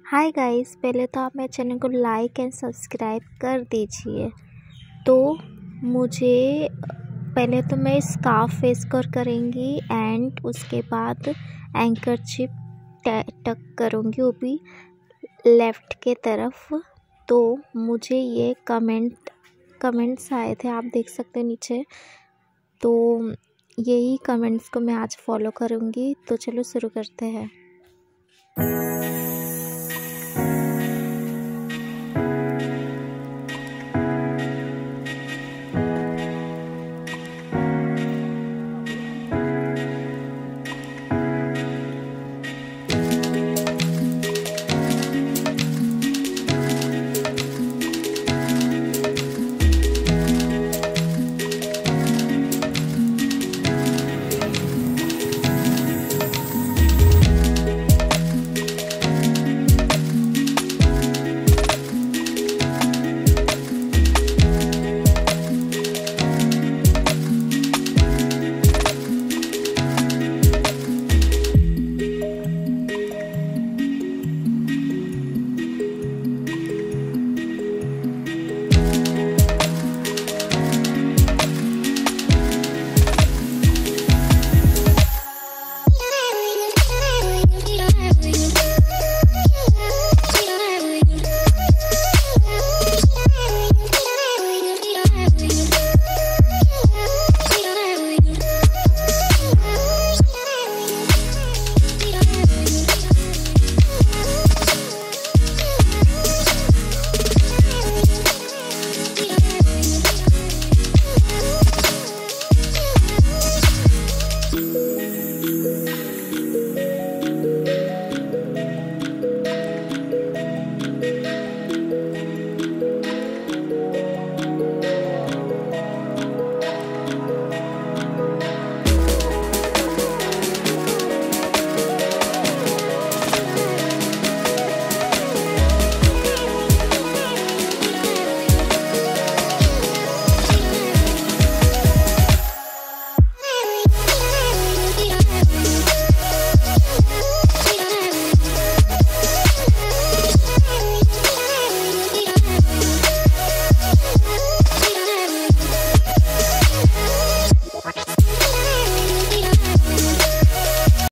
Hi guys, पहले तो आप मेरे चैनल को लाइक एंड सब्सक्राइब कर दीजिए। तो मुझे पहले तो मैं स्कार्फ फेस करेंगी एंड उसके बाद एंकरचिप टक करूँगी, वो भी लेफ़्ट के तरफ। तो मुझे ये कमेंट्स आए थे, आप देख सकते हैं नीचे। तो यही कमेंट्स को मैं आज फॉलो करूँगी। तो चलो शुरू करते हैं।